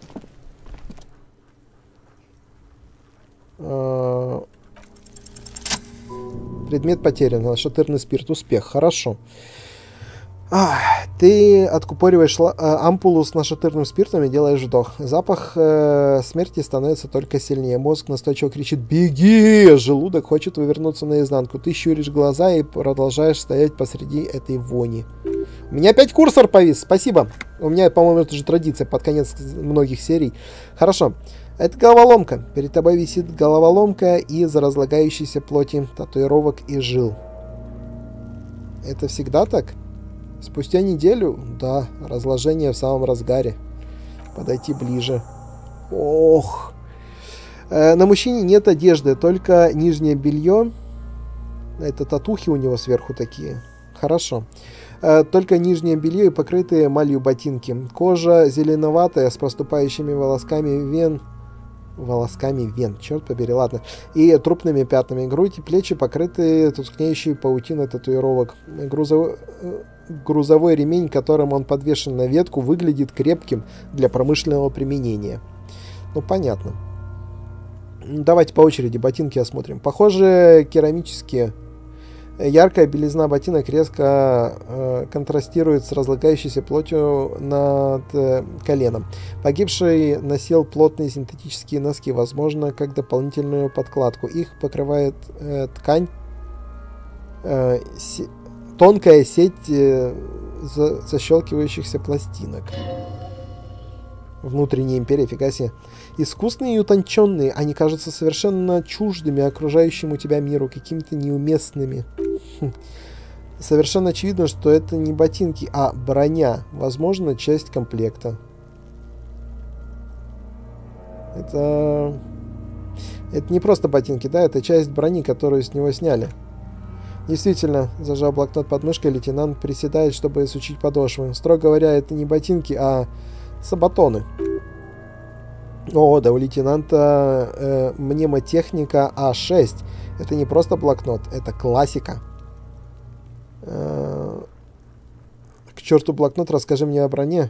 Предмет потерян. Нашатырный спирт. Успех. Хорошо. А, ты откупориваешь ла- а, ампулу с нашатырным спиртом и делаешь вдох. Запах э, смерти становится только сильнее. Мозг настойчиво кричит «Беги!» Желудок хочет вывернуться наизнанку. Ты щуришь глаза и продолжаешь стоять посреди этой вони. У меня опять курсор повис. Спасибо. У меня, по-моему, это же традиция под конец многих серий. Хорошо. Это головоломка. Перед тобой висит головоломка из разлагающейся плоти, татуировок и жил. Это всегда так? Спустя неделю? Да, разложение в самом разгаре. Подойти ближе. Ох. Э, на мужчине нет одежды, только нижнее белье. Это татухи у него сверху такие. Хорошо. Э, только нижнее белье и покрытые эмалью ботинки. Кожа зеленоватая, с проступающими волосками вен. Волосками вен, черт побери, ладно. И трупными пятнами. Грудь и плечи покрыты тускнеющей паутиной татуировок. Грузовой... Грузовой ремень, которым он подвешен на ветку, выглядит крепким для промышленного применения. Ну, понятно. Давайте по очереди ботинки осмотрим. Похоже, керамические. Яркая белизна ботинок резко э, контрастирует с разлагающейся плотью над э, коленом. Погибший носил плотные синтетические носки, возможно, как дополнительную подкладку. Их покрывает э, ткань... Э, си- Тонкая сеть э, за, защелкивающихся пластинок. Внутренняя империя, фига себе. Искусные и утонченные, они кажутся совершенно чуждыми окружающему тебя миру, какими-то неуместными. Хм. Совершенно очевидно, что это не ботинки, а броня. Возможно, часть комплекта. Это... Это не просто ботинки, да? Это часть брони, которую с него сняли. Действительно, зажав блокнот под мышкой, лейтенант приседает, чтобы изучить подошвы. Строго говоря, это не ботинки, а сабатоны. О, да, у лейтенанта э, мнемотехника А шесть. Это не просто блокнот, это классика. Э, к черту блокнот, расскажи мне о броне.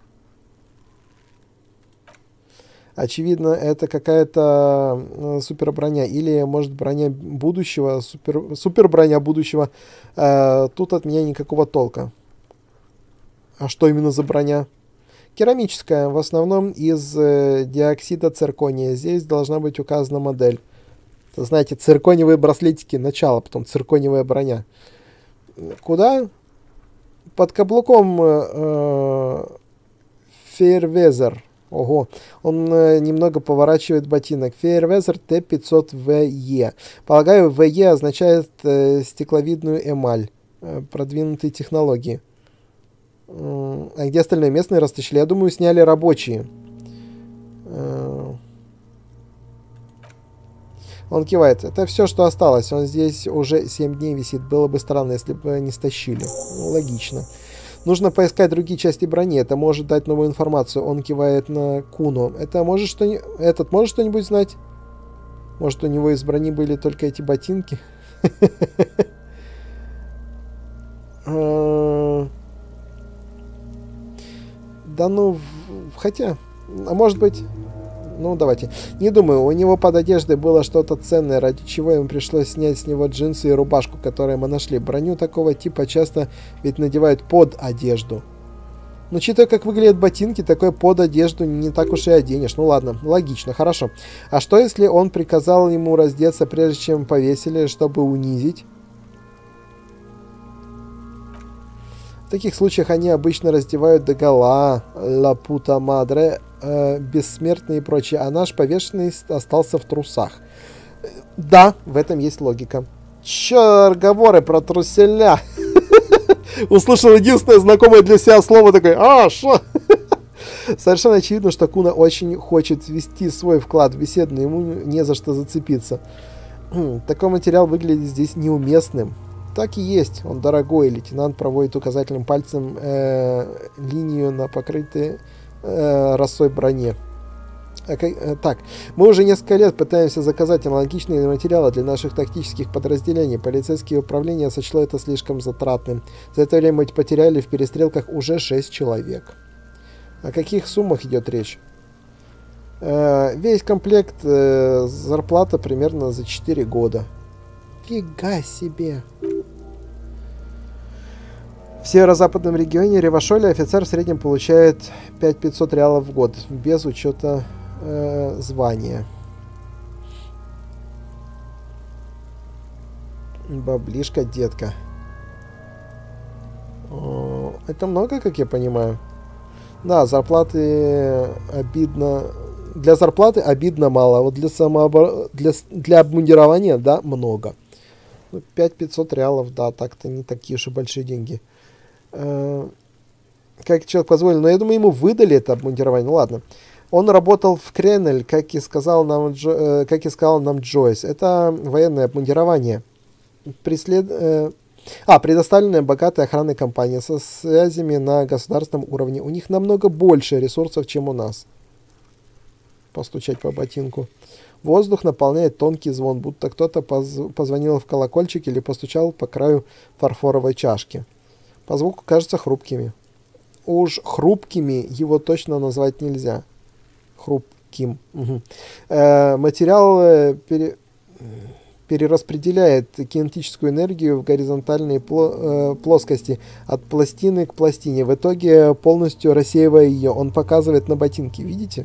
Очевидно, это какая-то э, супер броня. Или, может, броня будущего. Супер, супер броня будущего. Э, тут от меня никакого толка. А что именно за броня? Керамическая. В основном из э, диоксида циркония. Здесь должна быть указана модель. Это, знаете, циркониевые браслетики. Начало, потом циркониевая броня. Куда? Под каблуком э, Фейервезер. Ого, он э, немного поворачивает ботинок. Фейервезер Т пятьсот В Е. Полагаю, В Е означает э, стекловидную эмаль. Э, продвинутые технологии. Э, а где остальные местные растащили? Я думаю, сняли рабочие. Э, он кивает. Это все, что осталось. Он здесь уже семь дней висит. Было бы странно, если бы не стащили. Ну, логично. Нужно поискать другие части брони. Это может дать новую информацию. Он кивает на Куну. Это может что-нибудь... Этот может что-нибудь знать? Может, у него из брони были только эти ботинки? Да ну, хотя... А может быть... Ну, давайте. Не думаю, у него под одеждой было что-то ценное, ради чего ему пришлось снять с него джинсы и рубашку, которые мы нашли. Броню такого типа часто ведь надевают под одежду. Но учитывая, как выглядят ботинки, такое под одежду не так уж и оденешь. Ну ладно, логично, хорошо. А что, если он приказал ему раздеться, прежде чем повесили, чтобы унизить? В таких случаях они обычно раздевают догола, ла пута мадре, э, бессмертные и прочее, а наш повешенный остался в трусах. Да, в этом есть логика. Чё разговоры про труселя? Услышал единственное знакомое для себя слово, такой, а, шо? Совершенно очевидно, что Куна очень хочет ввести свой вклад в беседу, но ему не за что зацепиться. Такой материал выглядит здесь неуместным. Так и есть, он дорогой. Лейтенант проводит указательным пальцем э, линию на покрытой э, росой броне. А, как, э, так, мы уже несколько лет пытаемся заказать аналогичные материалы для наших тактических подразделений. Полицейское управление сочло это слишком затратным. За это время мы потеряли в перестрелках уже шесть человек. О каких суммах идет речь? Э, весь комплект э, зарплата примерно за четыре года. Нифига себе. В северо-западном регионе Ревашоли офицер в среднем получает пять тысяч пятьсот реалов в год, без учета э, звания. Баблишка, детка. О, это много, как я понимаю. Да, зарплаты обидно... Для зарплаты обидно мало, а вот для самообор... для, для обмундирования, да, много. пять тысяч пятьсот реалов, да, так-то не такие уж и большие деньги. Э, как человек позволил, но я думаю, ему выдали это обмундирование, ну ладно. Он работал в Кренель, как и сказал нам, Джо, э, как и сказал нам Джойс. Это военное обмундирование. Преслед... Э, а, предоставленная богатой охранной компанией со связями на государственном уровне. У них намного больше ресурсов, чем у нас. Постучать по ботинку. Воздух наполняет тонкий звон, будто кто-то поз- позвонил в колокольчик или постучал по краю фарфоровой чашки. По звуку кажутся хрупкими. Уж хрупкими его точно назвать нельзя. Хрупким. Угу. Э, материал э, пере... перераспределяет кинетическую энергию в горизонтальной пло- э, плоскости от пластины к пластине. В итоге полностью рассеивая ее. Он показывает на ботинке. Видите?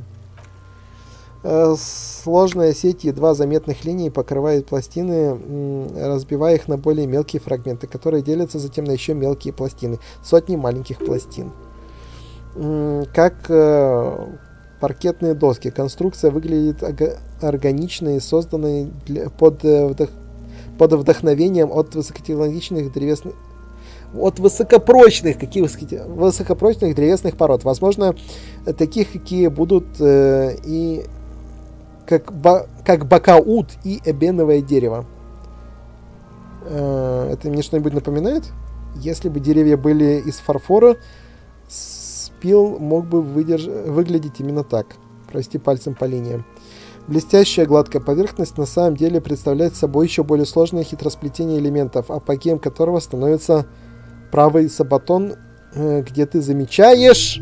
Сложная сеть едва заметных линий покрывает пластины, разбивая их на более мелкие фрагменты, которые делятся затем на еще мелкие пластины. Сотни маленьких пластин. Как паркетные доски. Конструкция выглядит органичной и созданной для, под, вдох, под вдохновением от высокотехнологичных древесных... От высокопрочных, какие высокопрочных древесных пород. Возможно, таких, какие будут э, и... Как, ба, как бакаут и эбеновое дерево. Э, это мне что-нибудь напоминает? Если бы деревья были из фарфора, спил мог бы выдерж... выглядеть именно так. Провести пальцем по линиям. Блестящая гладкая поверхность на самом деле представляет собой еще более сложное хитросплетение элементов, апогеем которого становится правый сабатон, э, где ты замечаешь...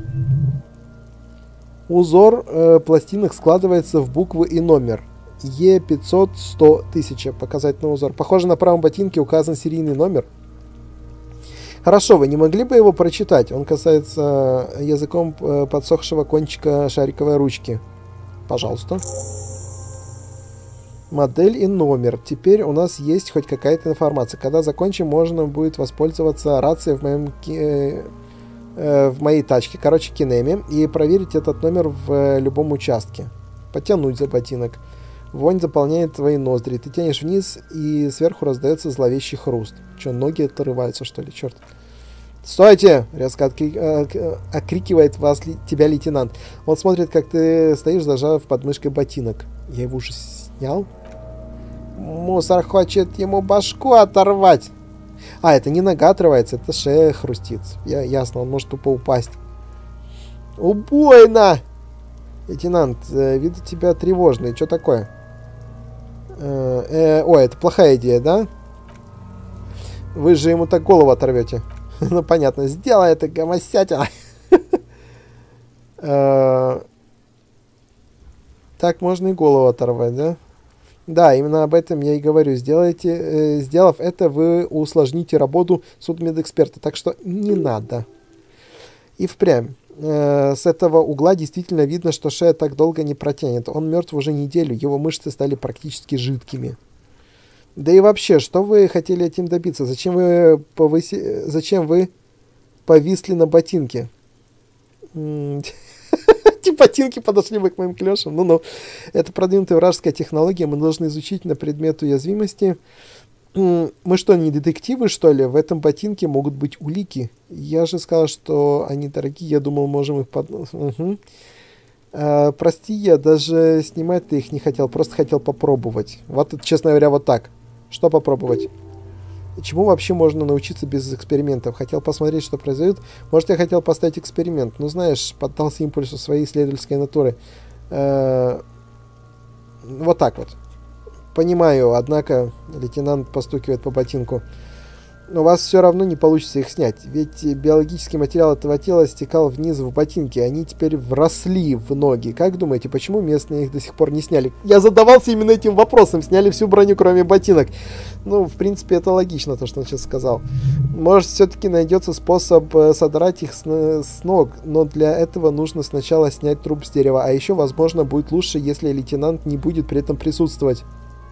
Узор э, пластинок складывается в буквы и номер. Е пятьсот сто тысяча. Показательный узор. Похоже, на правом ботинке указан серийный номер. Хорошо, вы не могли бы его прочитать? Он касается языком э, подсохшего кончика шариковой ручки. Пожалуйста. Модель и номер. Теперь у нас есть хоть какая-то информация. Когда закончим, можно будет воспользоваться рацией в моем... Э, в моей тачке, короче, Кинеме, и проверить этот номер в э, любом участке. Потянуть за ботинок. Вонь заполняет твои ноздри. Ты тянешь вниз, и сверху раздается зловещий хруст. Че, ноги отрываются, что ли? Черт. «Стойте!» — резко откри... э, окрикивает вас ли... тебя лейтенант. Он смотрит, как ты стоишь, зажав под мышкой ботинок. Я его уже снял? Мусор хочет ему башку оторвать. А, это не нога отрывается, это шея хрустит. Я, ясно, он может тупо упасть. Убойно! Лейтенант, э, вид у тебя тревожный. Что такое? Э, э, ой, это плохая идея, да? Вы же ему так голову оторвете. Ну, понятно. Сделай это, гомосятина. Так можно и голову оторвать, да? Да, именно об этом я и говорю. Сделайте, э, сделав это, вы усложните работу судмедэксперта. Так что не надо. И впрямь. Э, с этого угла действительно видно, что шея так долго не протянет. Он мертв уже неделю. Его мышцы стали практически жидкими. Да и вообще, что вы хотели этим добиться? Зачем вы, повыси... Зачем вы повисли на ботинке? Эти ботинки подошли бы к моим клешам. Ну-ну. Это продвинутая вражеская технология. Мы должны изучить на предмет уязвимости. Мы что, не детективы, что ли? В этом ботинке могут быть улики. Я же сказал, что они дорогие. Я думал, можем их под... Угу. А, прости, я даже снимать-то их не хотел. Просто хотел попробовать. Вот, честно говоря, вот так. Что попробовать? Чему вообще можно научиться без экспериментов? Хотел посмотреть, что произойдет. Может, я хотел поставить эксперимент. Ну, знаешь, поддался импульсу своей исследовательской натуры. Э-э- вот так вот. Понимаю, однако, лейтенант постукивает по ботинку. у вас все равно не получится их снять. Ведь биологический материал этого тела стекал вниз в ботинки, они теперь вросли в ноги. Как думаете, почему местные их до сих пор не сняли? Я задавался именно этим вопросом. Сняли всю броню, кроме ботинок. Ну, в принципе, это логично, то, что он сейчас сказал. Может, все-таки найдется способ содрать их с, с ног, но для этого нужно сначала снять труп с дерева. А еще, возможно, будет лучше, если лейтенант не будет при этом присутствовать.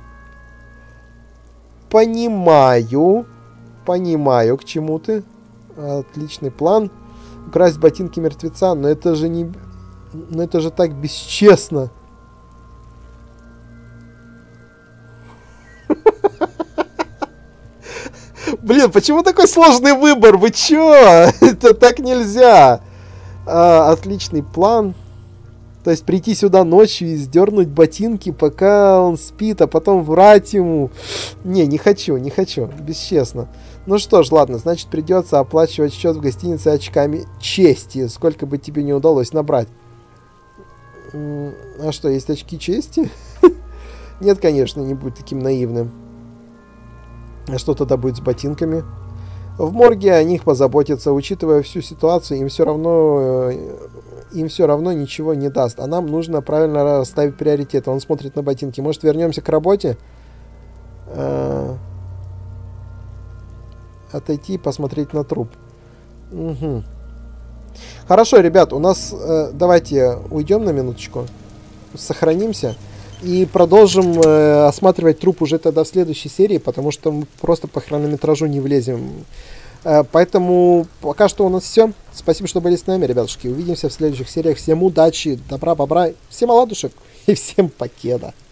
Понимаю. Понимаю, к чему ты. Отличный план. Украсть ботинки мертвеца, но это же не... Но это же так бесчестно. Блин, почему такой сложный выбор? Вы чё? Это так нельзя. А, отличный план. То есть прийти сюда ночью и сдернуть ботинки, пока он спит, а потом врать ему. Не, не хочу, не хочу. Бесчестно. Ну что ж, ладно, значит придется оплачивать счет в гостинице очками чести, сколько бы тебе не удалось набрать. А что, есть очки чести? Нет, конечно, не будь таким наивным. А что тогда будет с ботинками? В морге о них позаботятся, учитывая всю ситуацию, им все равно... им все равно ничего не даст. А нам нужно правильно расставить приоритеты. Он смотрит на ботинки. Может, вернемся к работе? Отойти и посмотреть на труп. Угу. Хорошо, ребят, у нас... Э, давайте уйдем на минуточку. Сохранимся. И продолжим э, осматривать труп уже тогда в следующей серии, потому что мы просто по хронометражу не влезем. Э, поэтому пока что у нас все. Спасибо, что были с нами, ребятушки. Увидимся в следующих сериях. Всем удачи, добра, бобра, всем оладушек и всем покеда.